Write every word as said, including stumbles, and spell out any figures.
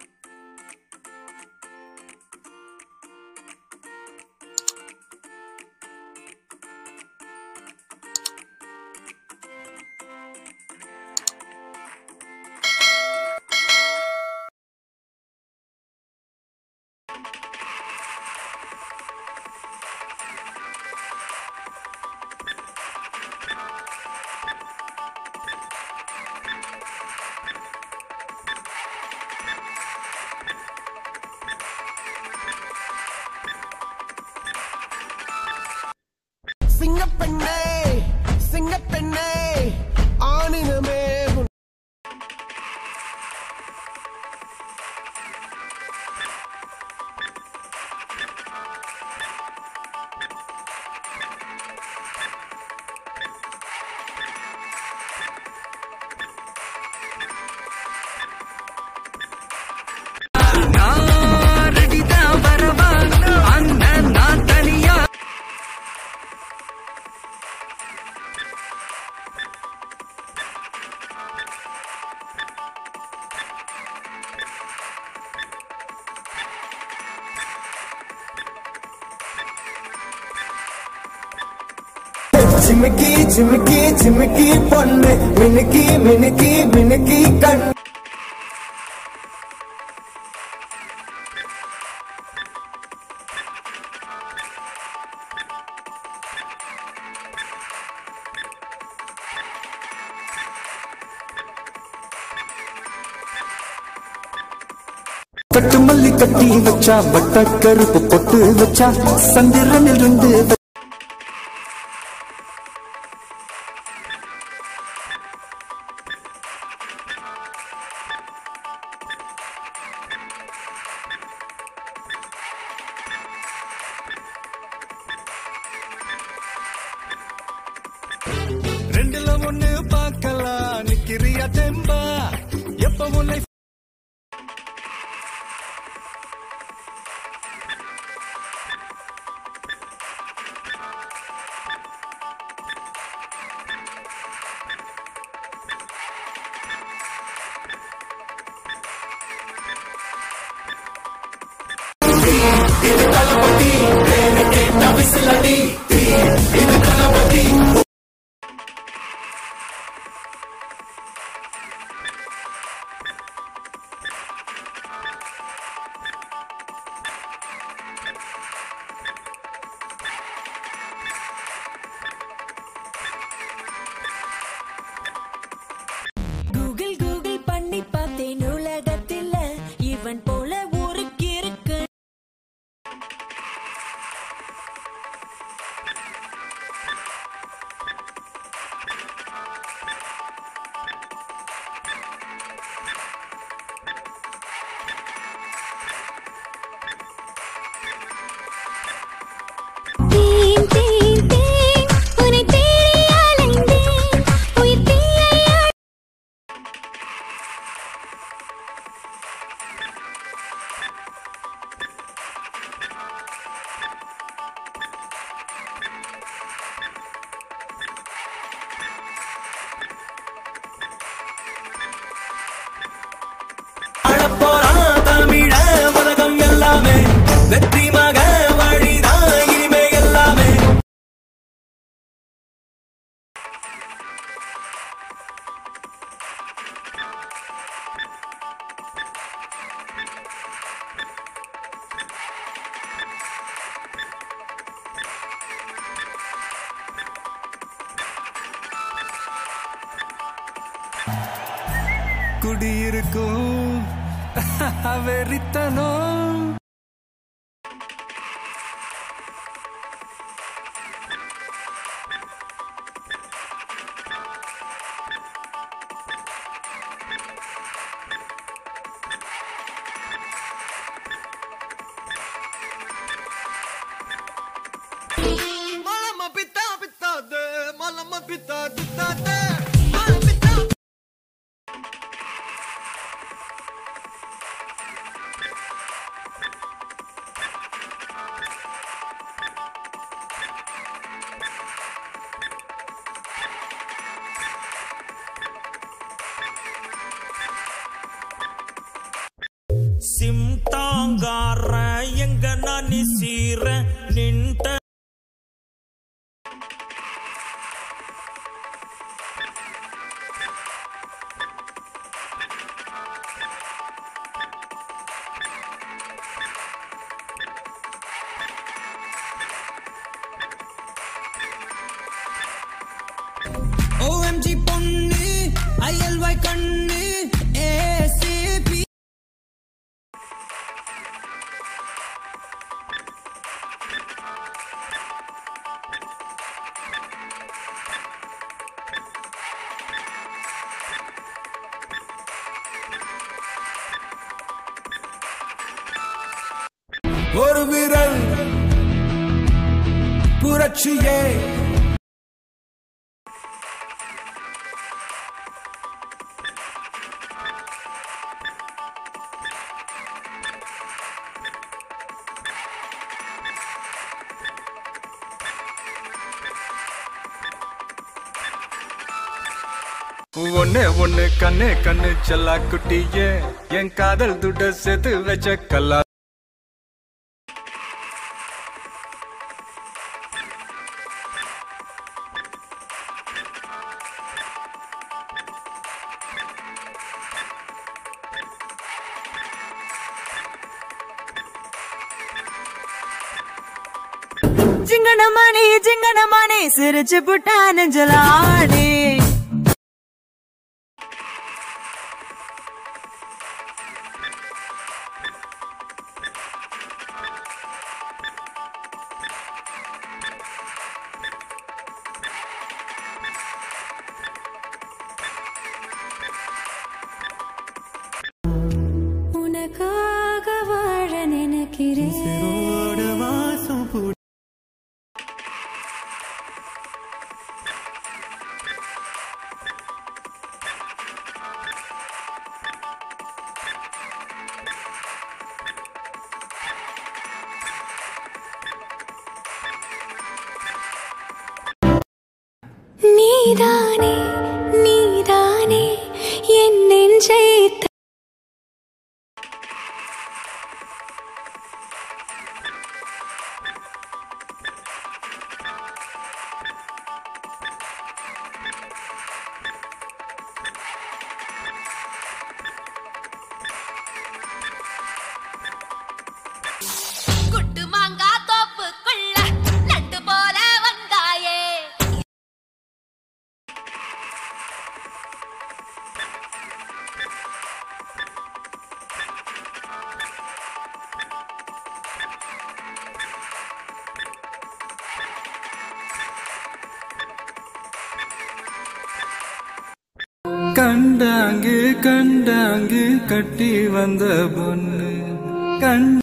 சிங்கப்பெண்ணே சிங்கப்பெண்ணே ஆணினமே चिमकी चिमकी चिमकी பொண்ணு மினுக்கி மினுக்கி மினுக்கி கண் கட்டு மல்லி கட்டி வச்சா வட்ட கருப்பு பொட்டு வச்சா சந்திரனில் இருந்து ரெண்டுல ஒண்ணு பார்க்கலாம் நிக்கிறியா தெம்பா எப்ப உன்னை இது தளபதி கேட்ட விசிலடி இது தளபதி கூகுள் கூகுள் பண்ணி பார்த்தேன் உலகத்தில் இவன் போல ஊருக்கு இருக்கு தேன் தேன் தேன் உன்னை தேடி அலைந்தேன் உயிர் தீயை அழப்போறான் தமிழ உலகம் எல்லாமே வெற்றி மக வழிதான் இனிமே எல்லாமே குடியிருக்கும் வெறித்தனம் மலம பித்தா பித்தாதே மலம பித்தா பித்தாதே மலம பித்தா சிம்டாங்கார எங்க நானி சீர நின்ற O M G பொண்ணு I L Y கண்ணு A C P ஒரு விரல் புரட்சியே ஒன்னே ஒன்னு கண்ணே கண்ணு செல்லா குட்டியே என் காதல் துட்ட சேர்த்து வச்ச கல்லா ஜிங்கனமணி ஜிங்கனமணி சிரிச்சு புட்டா நெஞ்சலானே உனக்காக வாழ நினைக்கிறேன் நீதானே நீதானே என் நெஞ்சை குட்டு மாங்கா தோப்புக்குள்ள நட்டு போல வந்தாயே கண்டாங்கு கண்டாங்கு கட்டி வந்த பொண்ணு கண்